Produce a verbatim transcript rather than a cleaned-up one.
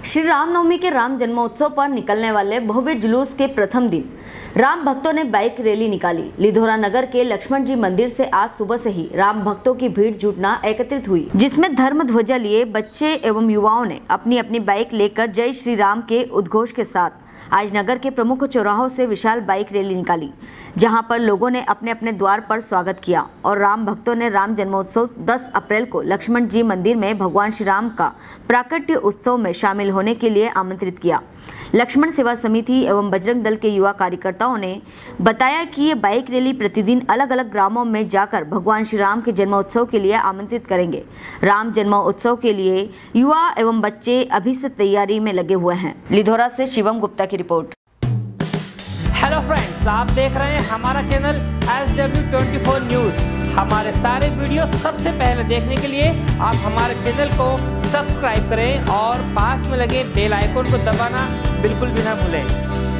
श्री रामनवमी के राम जन्मोत्सव पर निकलने वाले भव्य जुलूस के प्रथम दिन राम भक्तों ने बाइक रैली निकाली। लिधोरा नगर के लक्ष्मण जी मंदिर से आज सुबह से ही राम भक्तों की भीड़ जुटना एकत्रित हुई, जिसमें धर्म ध्वजा लिए बच्चे एवं युवाओं ने अपनी अपनी बाइक लेकर जय श्री राम के उद्घोष के साथ आज नगर के प्रमुख चौराहों से विशाल बाइक रैली निकाली, जहां पर लोगों ने अपने अपने द्वार पर स्वागत किया और राम भक्तों ने राम जन्मोत्सव दस अप्रैल को लक्ष्मण जी मंदिर में भगवान श्री राम का प्राकट्य उत्सव में शामिल होने के लिए आमंत्रित किया। लक्ष्मण सेवा समिति एवं बजरंग दल के युवा कार्यकर्ताओं ने बताया कि ये बाइक रैली प्रतिदिन अलग अलग ग्रामों में जाकर भगवान श्री राम के जन्मोत्सव के लिए आमंत्रित करेंगे। राम जन्मोत्सव के लिए युवा एवं बच्चे अभी से तैयारी में लगे हुए हैं। लिधोरा से शिवम गुप्ता की रिपोर्ट। हेलो फ्रेंड्स, आप देख रहे हैं हमारा channel S W twenty four news. हमारे सारे वीडियो सबसे पहले देखने के लिए आप हमारे चैनल को सब्सक्राइब करें और पास में लगे बेल आइकन को दबाना बिल्कुल भी ना भूलें।